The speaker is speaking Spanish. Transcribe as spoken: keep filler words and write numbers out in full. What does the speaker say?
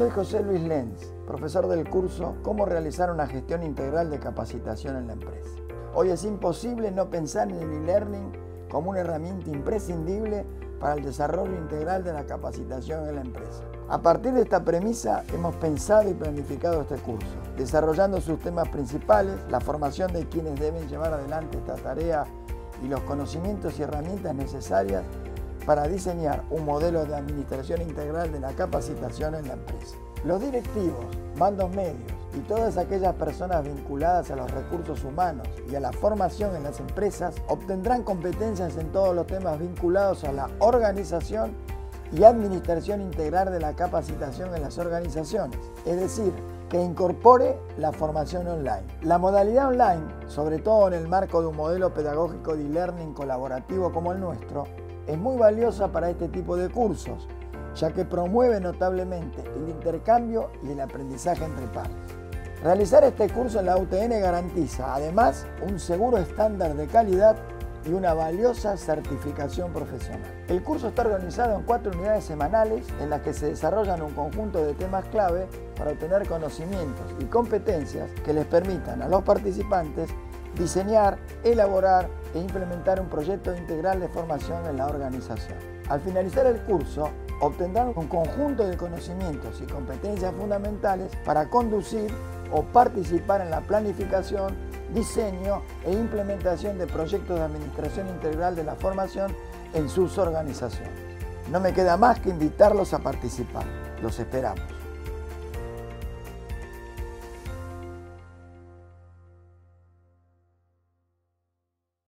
Soy José Luis Lenz, profesor del curso Cómo realizar una gestión integral de capacitación en la empresa. Hoy es imposible no pensar en el e-learning como una herramienta imprescindible para el desarrollo integral de la capacitación en la empresa. A partir de esta premisa hemos pensado y planificado este curso, desarrollando sus temas principales, la formación de quienes deben llevar adelante esta tarea y los conocimientos y herramientas necesarias para diseñar un modelo de administración integral de la capacitación en la empresa. Los directivos, mandos medios y todas aquellas personas vinculadas a los recursos humanos y a la formación en las empresas obtendrán competencias en todos los temas vinculados a la organización y administración integral de la capacitación en las organizaciones, es decir, que incorpore la formación online. La modalidad online, sobre todo en el marco de un modelo pedagógico de e-learning colaborativo como el nuestro, es muy valiosa para este tipo de cursos, ya que promueve notablemente el intercambio y el aprendizaje entre pares. Realizar este curso en la U T N garantiza, además, un seguro estándar de calidad y una valiosa certificación profesional. El curso está organizado en cuatro unidades semanales en las que se desarrollan un conjunto de temas clave para obtener conocimientos y competencias que les permitan a los participantes diseñar, elaborar e implementar un proyecto integral de formación en la organización. Al finalizar el curso, obtendrán un conjunto de conocimientos y competencias fundamentales para conducir o participar en la planificación, diseño e implementación de proyectos de administración integral de la formación en sus organizaciones. No me queda más que invitarlos a participar. Los esperamos.